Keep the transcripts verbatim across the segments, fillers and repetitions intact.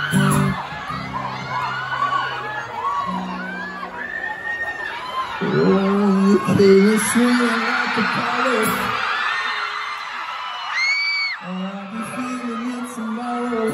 Oh, you play swinging like a pilot. Oh, I'll be feeling it tomorrow.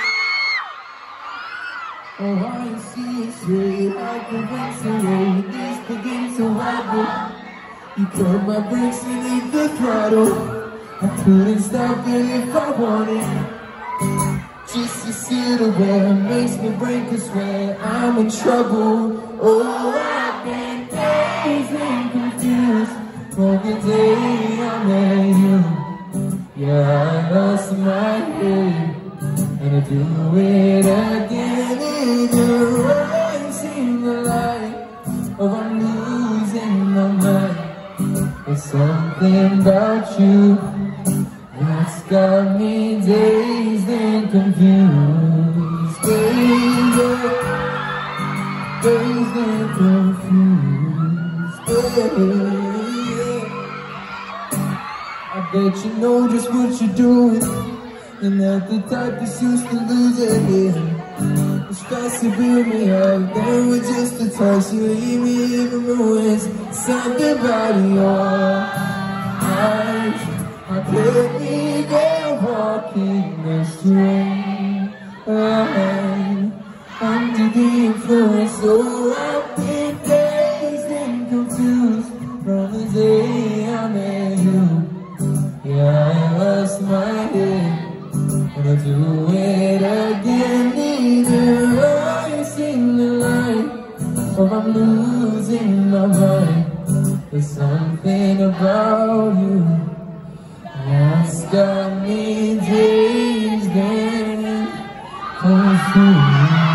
Oh, I see it straight like a winter road. This begins to wobble. You cut my brakes and hit the throttle. I couldn't stop it if I wanted. Just a silhouette makes me break a sweat. I'm in trouble. Oh, I've been dazed and confused from the day I met you. Yeah, I lost my head, and I do it again. Either I seen the light, or I'm losing my mind. There's something about you that's got me dazed and confused. Dazed, dazed and confused. Yeah. I bet you know just what you're doing, and that the type that's used to lose it. Yeah. It's fast to build me up, then with just a touch you leave me in ruins. Something about your eyes, I could be there walking the street line under the influence. So I've been dazed and confused from the day I met you. Yeah, I lost my head, and I'll do it again. Either I sing the light, or I'm losing my mind. There's something about you that's got me dazed and confused.